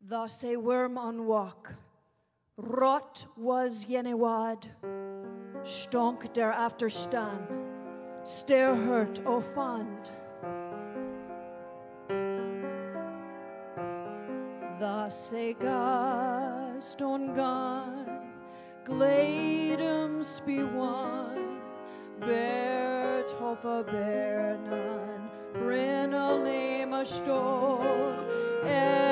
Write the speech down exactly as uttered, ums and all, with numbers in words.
Thus a worm on walk, rot was jenewad, stonk der after stan, stair hurt o fond. Thus a gast on gone, gladum spiwan, bear toffa bear nan, brin a lema stod,